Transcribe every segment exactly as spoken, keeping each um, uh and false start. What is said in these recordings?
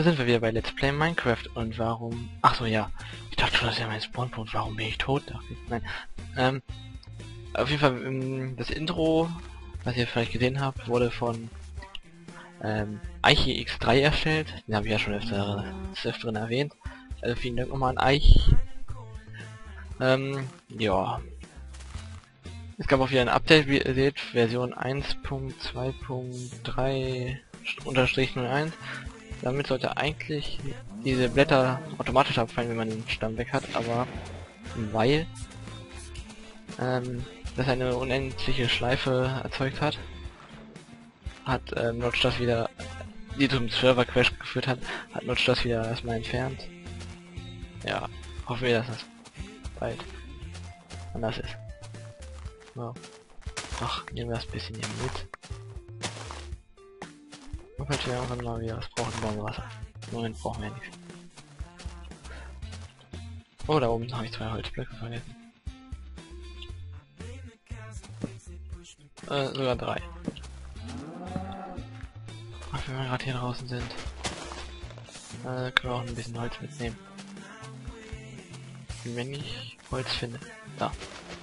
dafür sind wir wieder bei Let's Play Minecraft. Und warum... Ach so, ja. Ich dachte schon, das ist ja mein Spawnpunkt. Warum bin ich tot? Dachte ich. Nein. Ähm, auf jeden Fall, ähm, das Intro, was ihr vielleicht gesehen habt, wurde von ähm, Eichi X drei erstellt. Den habe ich ja schon öfter, des Öfteren erwähnt. Also vielen Dank nochmal an Eich. Ähm, ja. Es gab auch wieder ein Update, wie ihr seht, Version eins Punkt zwei Punkt drei unterstrich null eins. Damit sollte eigentlich diese Blätter automatisch abfallen, wenn man den Stamm weg hat, aber weil ähm, das eine unendliche Schleife erzeugt hat, hat ähm, Notch das wieder, die zum Server Crash geführt hat, hat Notch das wieder erstmal entfernt. Ja, hoffen wir, dass das bald anders ist. So. Ach, nehmen wir das bisschen hier mit. Und falls wir irgendwann mal wieder was brauchen, brauchen wir Wasser. Im Moment brauchen wir nichts. Oh, da oben habe ich zwei Holzblöcke vergessen. Äh, sogar drei. Ach, wenn wir gerade hier draußen sind, äh, können wir auch ein bisschen Holz mitnehmen. Wenn ich Holz finde. Da.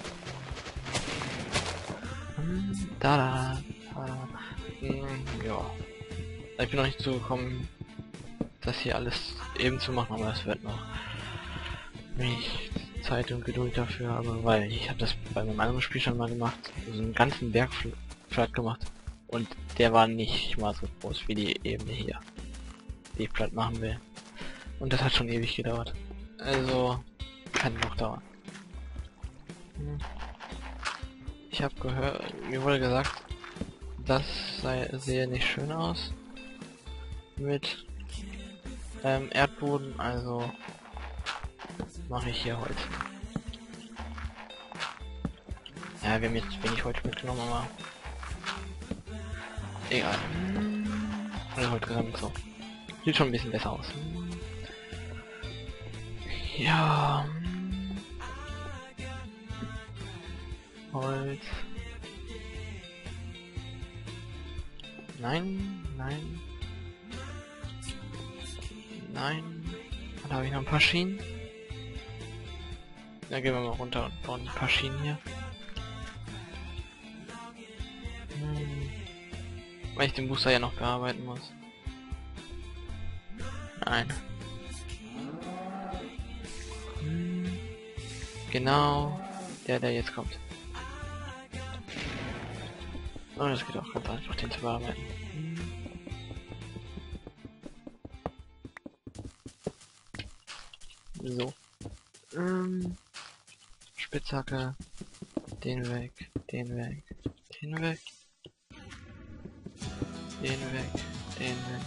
Hm, da, da, da. Hm, ja. Ich bin noch nicht zugekommen, das hier alles eben zu machen, aber es wird noch nicht Zeit und Geduld dafür, aber weil ich habe das bei meinem anderen Spiel schon mal gemacht, so einen ganzen Berg platt gemacht und der war nicht mal so groß wie die Ebene hier, die ich platt machen will. Und das hat schon ewig gedauert. Also kann noch dauern. Hm. Ich habe gehört, mir wurde gesagt, das sei, sehe nicht schön aus mit ähm, Erdboden, also mache ich hier Holz. Ja, wir haben jetzt wenig Holz mitgenommen, aber egal. Also Holz gesammelt, so. Sieht schon ein bisschen besser aus. Ja. Holz. Nein, nein. Nein. Dann habe ich noch ein paar Schienen. Dann gehen wir mal runter und bauen ein paar Schienen hier. Hm. Weil ich den Booster ja noch bearbeiten muss. Nein. Hm. Genau. Der, der jetzt kommt. Oh, das geht auch ganz einfach, den zu bearbeiten. So. Ähm. Spitzhacke. Den weg. Den weg. Den weg. Den weg. Den weg.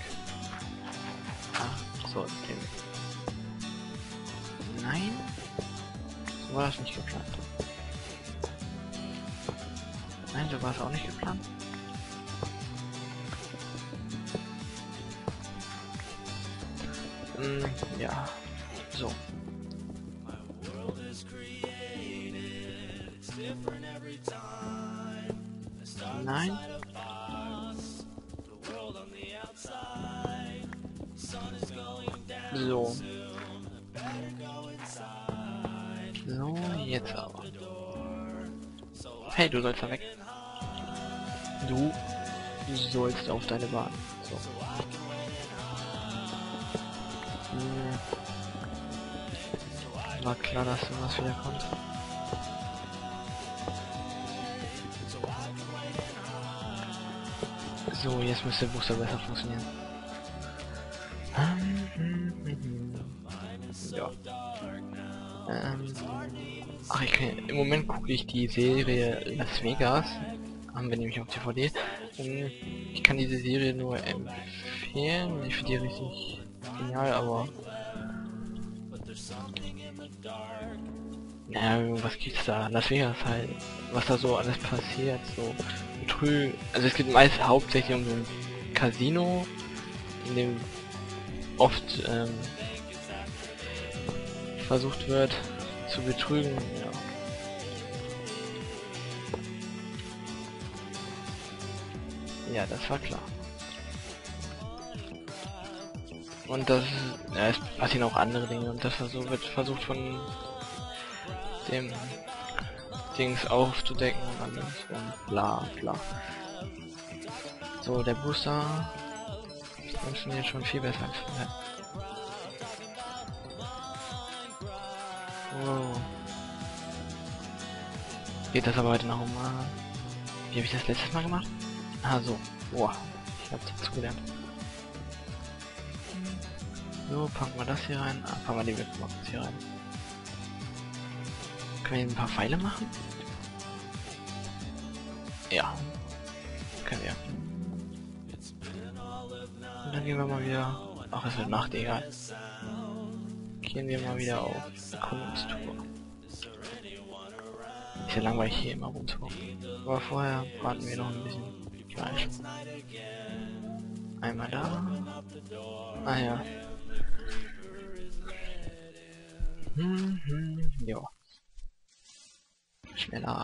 Ah, so, den weg. Nein. So war das nicht geplant. Nein, so war es auch nicht geplant. Mm, ja. So. Nein. So. So, jetzt aber. Hey, du sollst da weg. Du sollst auf deine Bahn. So. Hm. War klar, dass sowas wieder kommt. So, jetzt müsste der Booster besser funktionieren. Ja. Ähm. Ach, ich kann, im Moment gucke ich die Serie Las Vegas. Haben wir nämlich auf D V D. Ähm, ich kann diese Serie nur empfehlen. Ich finde die richtig genial, aber naja, was gibt's da? Las Vegas halt. Was da so alles passiert, so Betrügen. Also es geht meist hauptsächlich um so ein Casino, in dem oft ähm, versucht wird zu betrügen. Ja, ja, das war klar. Und das ja, es passieren auch andere Dinge und das so wird versucht von dem Dings aufzudecken und alles und bla bla. So, der Booster funktioniert schon viel besser als vorher. Wow. Geht das aber heute noch um... Wie habe ich das letztes Mal gemacht? Ah, so. Boah, ich habe dazu gelernt. So, packen wir das hier rein. Ah, packen wir die Webbox hier rein. Können wir ein paar Pfeile machen? Ja. Können wir. Und dann gehen wir mal wieder... Ach, es wird Nacht, egal. Gehen wir mal wieder auf Kunsttour. Ist ja langweilig hier immer rumzukommen. Aber vorher braten wir noch ein bisschen Fleisch. Einmal da. Ah ja. Hm, hm, ja. Schneller.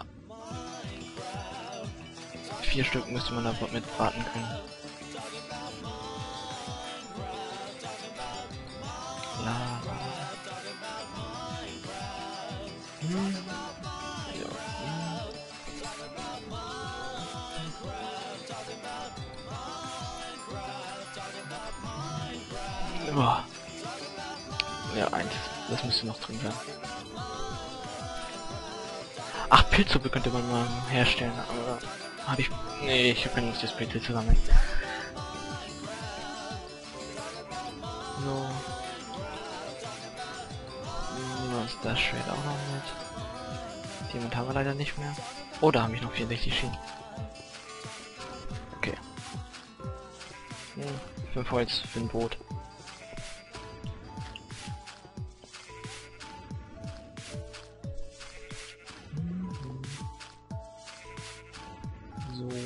Vier Stück müsste man da mit braten können. La, la. Hm. Ja. Hm. Boah. Ja, eins. Das müsste noch drin sein. Ach, Pilzsuppe könnte man mal herstellen, aber habe ich... Nee, ich habe keine Lust, das Pilze zu sammeln. So. Was ist das Schwert auch noch mit? Die haben wir leider nicht mehr. Oh, da habe ich noch vierundsechzig Schienen. Okay. Hm, fünf Holz für ein Boot. So.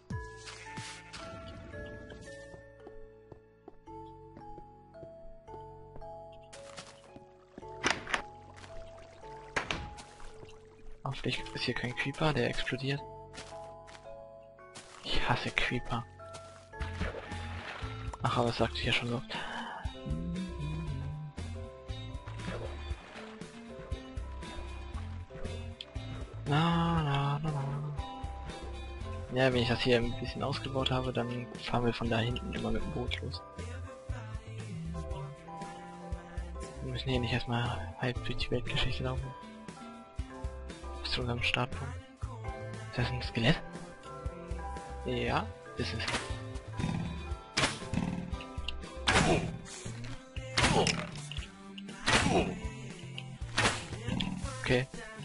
Hoffentlich ist hier kein Creeper, der explodiert. Ich hasse Creeper. Ach, aber das sagte ich ja schon so. Na, na, na, na. Ja, wenn ich das hier ein bisschen ausgebaut habe, dann fahren wir von da hinten immer mit dem Boot los. Wir müssen hier nicht erstmal halb durch die Weltgeschichte laufen. Bis zu unserem Startpunkt. Ist das ein Skelett? Ja, ist es. Okay.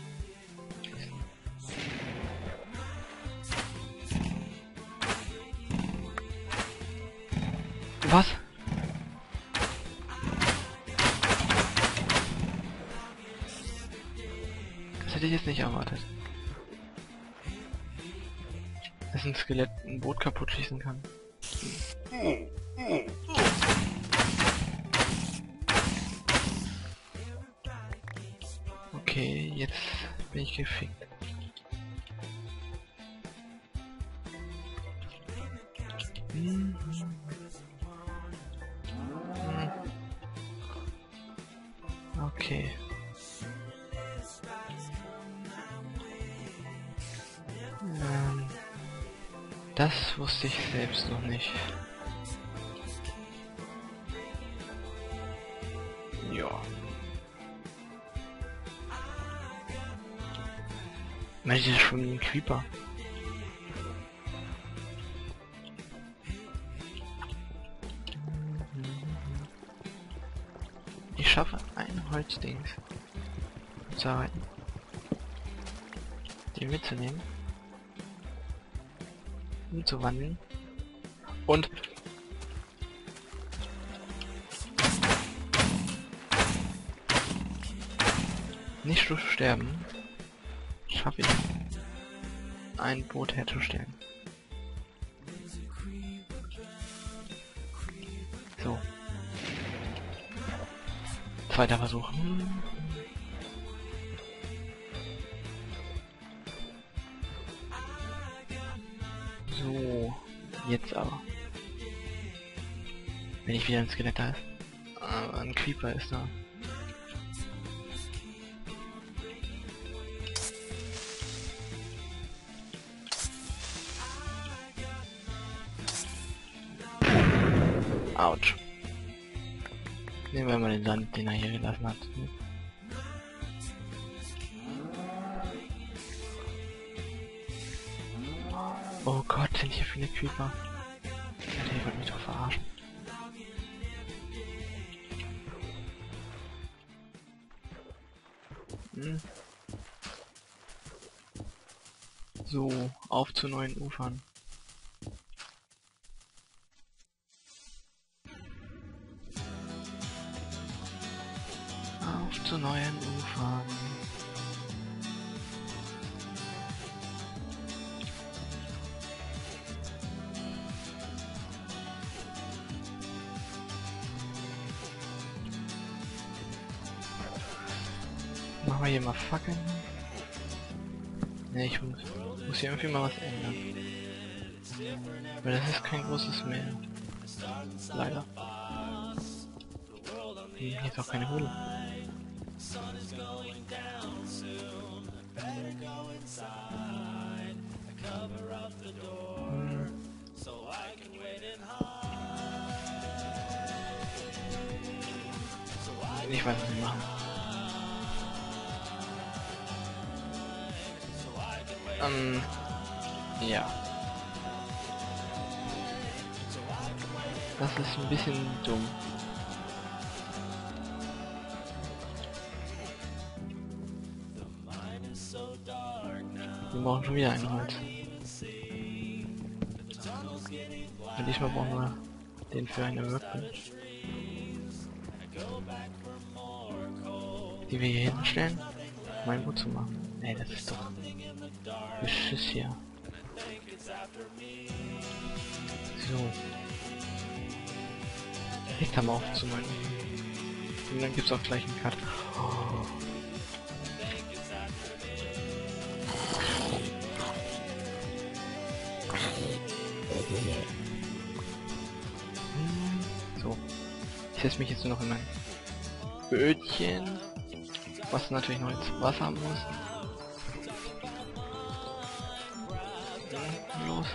Was? Das hätte ich jetzt nicht erwartet. Dass ein Skelett ein Boot kaputt schießen kann. Okay, jetzt bin ich gefickt. Hm. Hm. Okay. Ähm, das wusste ich selbst noch nicht. Ja. Mensch, das ist schon ein Creeper. Ich schaffe ein Holzdings zu arbeiten. Den mitzunehmen. Umzuwandeln. Und nicht zu sterben, schaffe ich ein Boot herzustellen. So. Zweiter Versuch. So, jetzt aber. Wenn ich wieder ein Skelett da ist. Äh, ein Creeper ist da. Autsch. Nehmen wir mal den Sand, den er hier gelassen hat. Oh Gott, sind hier viele Creeper. Ja, der wird mich doch verarschen. Hm. So, auf zu neuen Ufern. Auf zu neuen Ufern. Machen wir hier mal Fackeln. Ne, ich muss, muss hier irgendwie mal was ändern. Weil das ist kein großes Meer. Leider. Hier ist auch keine Höhle. Hm. Ich weiß, was wir machen. Ähm, ja. Das ist ein bisschen dumm. Wir brauchen schon wieder ein Holz. Und diesmal brauchen wir den für eine Workbench. Die wir hier hinstellen, um ein Boot zu machen. Ey, das ist doch Beschiss hier. So. Liegt am auf zu meinen. Und dann gibt's auch gleich einen Cut. Oh. So. Ich setze mich jetzt nur noch in mein Bötchen, was natürlich noch jetzt Wasser haben muss. Los.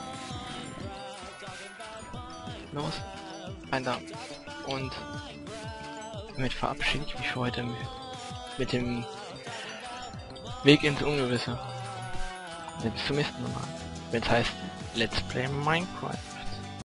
Los. Ein da. Und damit verabschiede ich mich für heute mit dem Weg ins Ungewisse. Bis zum nächsten Mal. Wenn es heißt Let's Play Minecraft.